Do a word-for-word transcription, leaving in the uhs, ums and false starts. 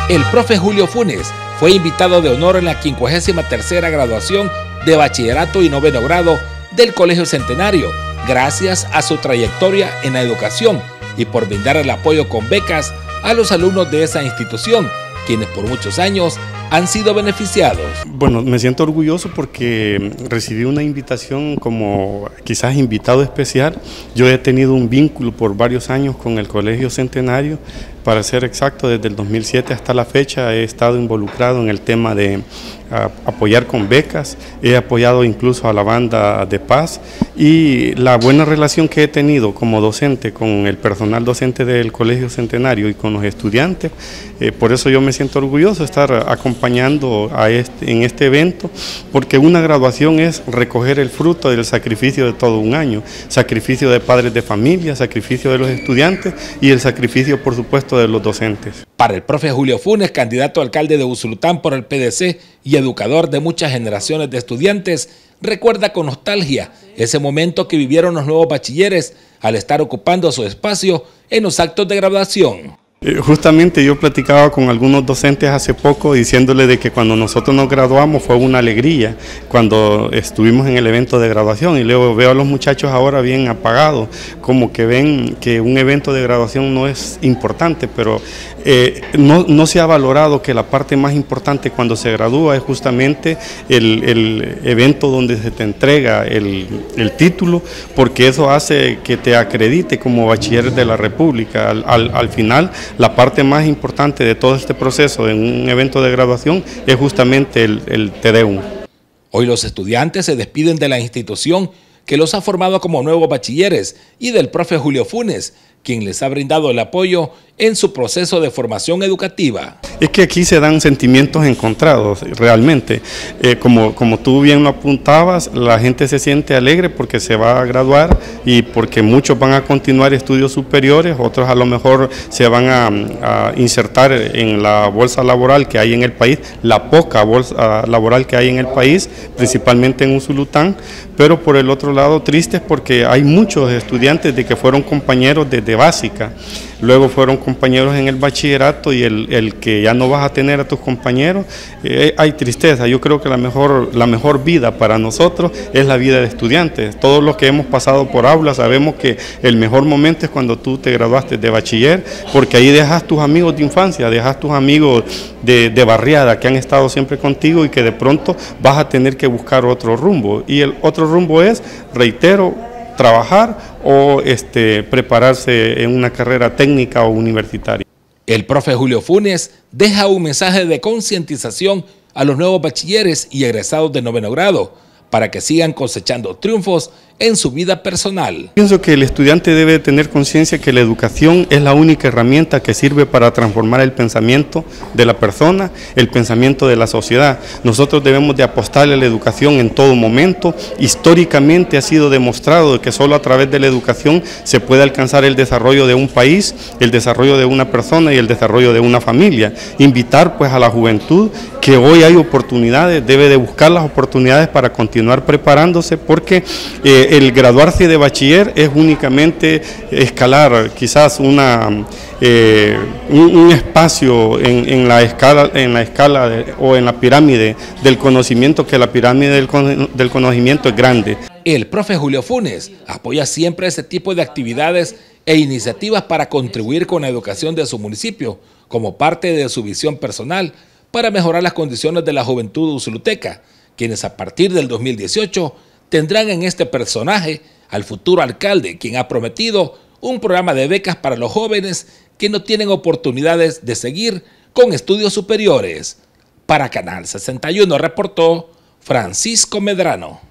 El profe Julio Funes fue invitado de honor en la quincuagésima tercera graduación de bachillerato y noveno grado del Colegio Centenario, gracias a su trayectoria en la educación y por brindar el apoyo con becas a los alumnos de esa institución, quienes por muchos años han sido beneficiados. Bueno, me siento orgulloso porque recibí una invitación como quizás invitado especial. Yo he tenido un vínculo por varios años con el Colegio Centenario. Para ser exacto, desde el dos mil siete hasta la fecha he estado involucrado en el tema de uh, apoyar con becas, he apoyado incluso a la banda de paz, y la buena relación que he tenido como docente con el personal docente del Colegio Centenario y con los estudiantes, eh, por eso yo me siento orgulloso de estar acompañando a este, en este evento, porque una graduación es recoger el fruto del sacrificio de todo un año, sacrificio de padres de familia, sacrificio de los estudiantes y el sacrificio, por supuesto, de los docentes. Para el profe Julio Funes, candidato a alcalde de Usulután por el P D C y educador de muchas generaciones de estudiantes, recuerda con nostalgia ese momento que vivieron los nuevos bachilleres al estar ocupando su espacio en los actos de graduación. Justamente yo platicaba con algunos docentes hace poco diciéndole de que cuando nosotros nos graduamos fue una alegría cuando estuvimos en el evento de graduación, y luego veo a los muchachos ahora bien apagados, como que ven que un evento de graduación no es importante, pero eh, no, no se ha valorado que la parte más importante cuando se gradúa es justamente el, el evento donde se te entrega el, el título, porque eso hace que te acredite como bachiller de la República. Al, al, al final, la parte más importante de todo este proceso en un evento de graduación es justamente el, el Te Deum. Hoy los estudiantes se despiden de la institución que los ha formado como nuevos bachilleres y del profe Julio Funes, quien les ha brindado el apoyo en su proceso de formación educativa. Es que aquí se dan sentimientos encontrados, realmente. Eh, como, como tú bien lo apuntabas, la gente se siente alegre porque se va a graduar y porque muchos van a continuar estudios superiores, otros a lo mejor se van a, a insertar en la bolsa laboral que hay en el país, la poca bolsa laboral que hay en el país, principalmente en Usulután, pero por el otro lado tristes porque hay muchos estudiantes de que fueron compañeros desde básica, luego fueron compañeros en el bachillerato, y el, el que ya no vas a tener a tus compañeros, eh, hay tristeza. Yo creo que la mejor, la mejor vida para nosotros es la vida de estudiantes. Todos los que hemos pasado por aula sabemos que el mejor momento es cuando tú te graduaste de bachiller, porque ahí dejas tus amigos de infancia, dejas tus amigos de, de barriada que han estado siempre contigo y que de pronto vas a tener que buscar otro rumbo, y el otro rumbo es, reitero, trabajar o este, prepararse en una carrera técnica o universitaria. El profe Julio Funes deja un mensaje de concientización a los nuevos bachilleres y egresados de noveno grado para que sigan cosechando triunfos en su vida personal. Pienso que el estudiante debe tener conciencia que la educación es la única herramienta que sirve para transformar el pensamiento de la persona, el pensamiento de la sociedad. Nosotros debemos de apostarle a la educación en todo momento. Históricamente ha sido demostrado que solo a través de la educación se puede alcanzar el desarrollo de un país, el desarrollo de una persona y el desarrollo de una familia. Invitar pues a la juventud que hoy hay oportunidades, debe de buscar las oportunidades para continuar preparándose, porque eh, el graduarse de bachiller es únicamente escalar quizás una, eh, un, un espacio en, en la escala, en la escala de, o en la pirámide del conocimiento, que la pirámide del, del conocimiento es grande. El profe Julio Funes apoya siempre ese tipo de actividades e iniciativas para contribuir con la educación de su municipio, como parte de su visión personal para mejorar las condiciones de la juventud usuluteca, quienes a partir del dos mil dieciocho tendrán en este personaje al futuro alcalde, quien ha prometido un programa de becas para los jóvenes que no tienen oportunidades de seguir con estudios superiores. Para Canal sesenta y uno reportó Francisco Medrano.